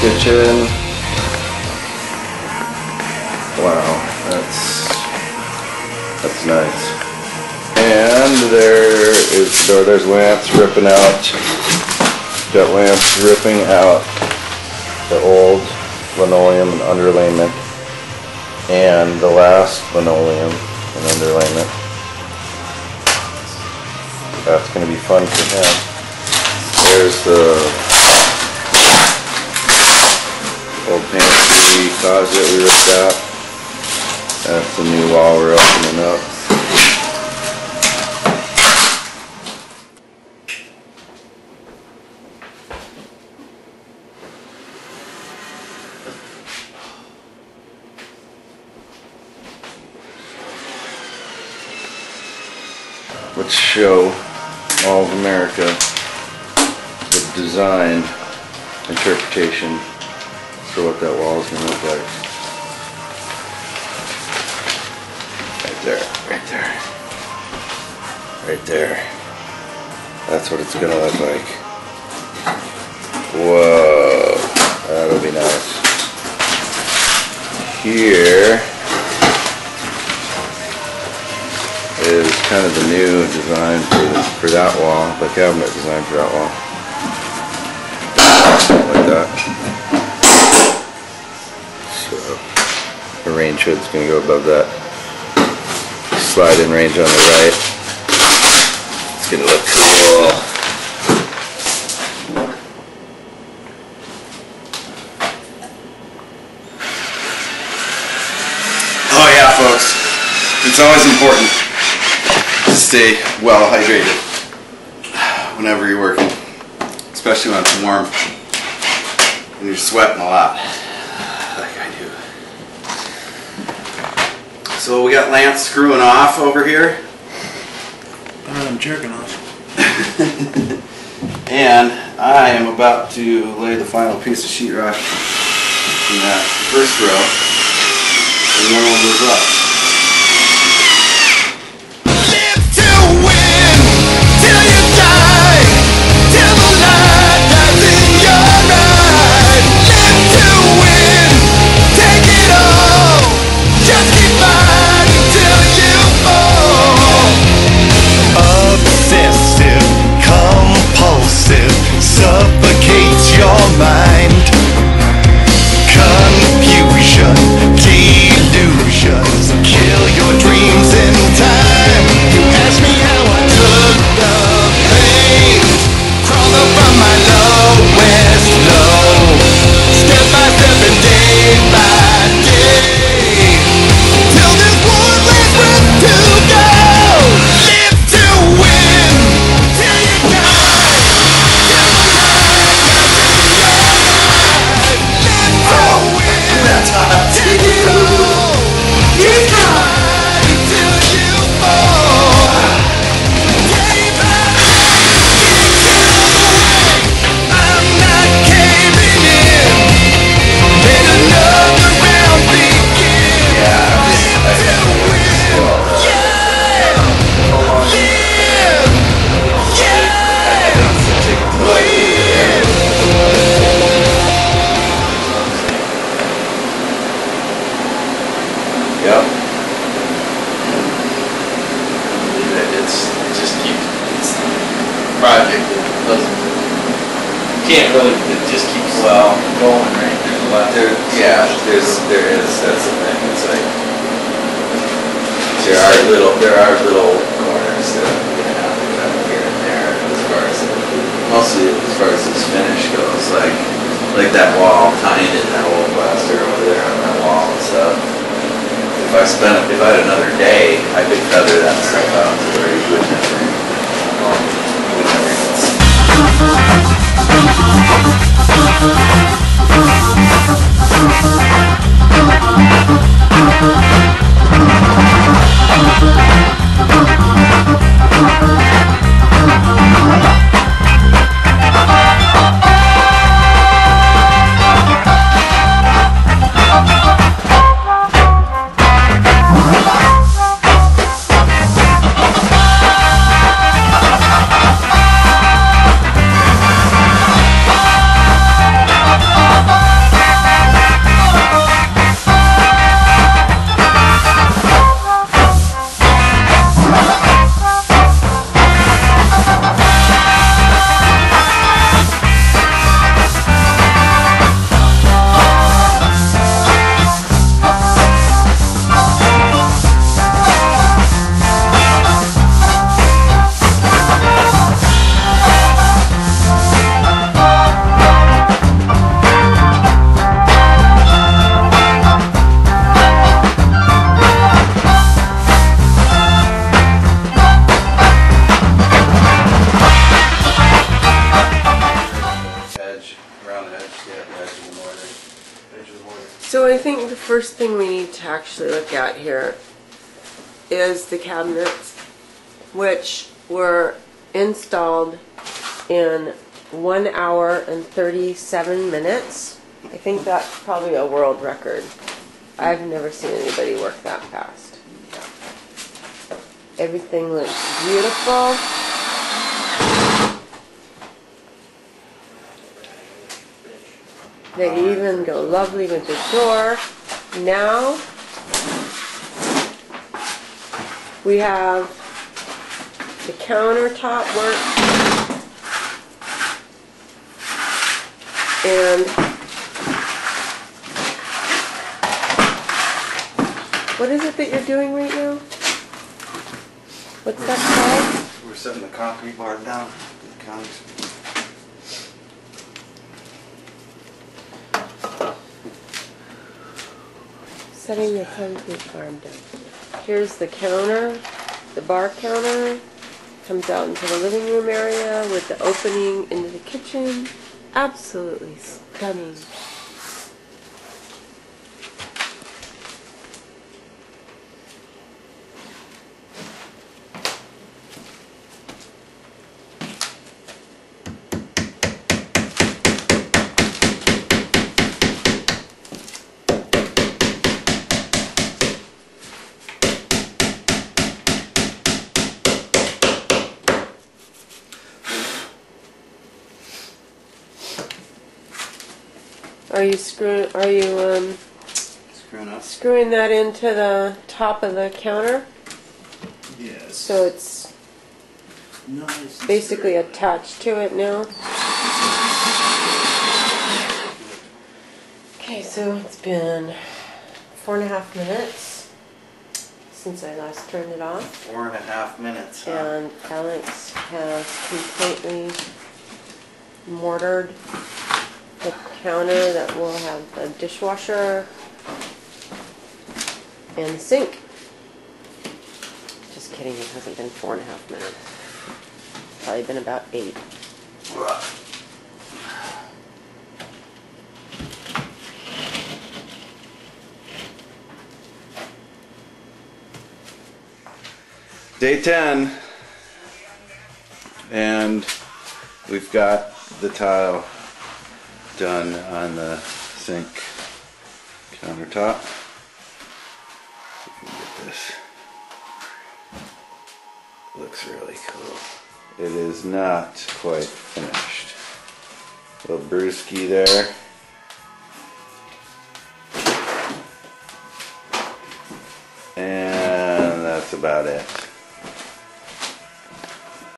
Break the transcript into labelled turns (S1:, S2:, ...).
S1: kitchen. Wow, that's nice. And there's Lance ripping out. Got Lance ripping out the old linoleum and underlayment, and the last linoleum and underlayment. That's going to be fun for him. There's the old pantry closet we ripped out. That's the new wall we're opening up. Let's show all of America the design interpretation for what that wall is going to look like. Right there, right there, right there. That's what it's going to look like. Whoa, that'll be nice. Here is kind of the new design for that wall, the cabinet design for that wall. Like that. So the range hood's going to go above that. Slide-in range on the right. It's going to look cool. Oh yeah, folks. It's always important to stay well hydrated whenever you're working, especially when it's warm and you're sweating a lot like I do. So we got Lance screwing off over here.
S2: I'm jerking off.
S1: And I am about to lay the final piece of sheetrock in that first row, and then we'll move up.
S3: Suffocates your mind. Confusion, delusions kill your dreams in time. You ask me how I took the pain, crawling from my lowest low, step by step and day by day, till there's one last breath to go. Live to win till you die.
S1: Yep.
S4: Project that doesn't, can't really, it just keeps going, right? There's a lot
S1: There is, that's the thing. It's like there are little corners that are gonna have to cut here and there mostly as far as this finish goes, like that wall, tying in that old plaster over there on that wall and stuff. If I had another day, I could feather that stuff out to where you would never
S5: So I think the first thing we need to actually look at here is the cabinets, which were installed in 1 hour and 37 minutes. I think that's probably a world record. I've never seen anybody work that fast. Everything looks beautiful. They even go lovely with the door. Now we have the countertop work and what is it that you're doing right now? What's that called?
S6: We're setting the concrete bar down. The counties.
S5: Setting the concrete farm down. Here's the counter, the bar counter. Comes out into the living room area with the opening into the kitchen. Absolutely stunning. Are you screwing that into the top of the counter?
S2: Yes.
S5: So it's
S2: Nice.
S5: basically attached to it now. Okay, so it's been 4.5 minutes since I last turned it off.
S6: 4.5 minutes. Huh?
S5: And Alex has completely mortared the counter that will have the dishwasher and the sink. Just kidding, it hasn't been 4.5 minutes. Probably been about 8.
S6: Day 10, and we've got the tile done on the sink countertop. See if we can get this. Looks really cool. It is not quite finished. Little brewski there. And that's about it.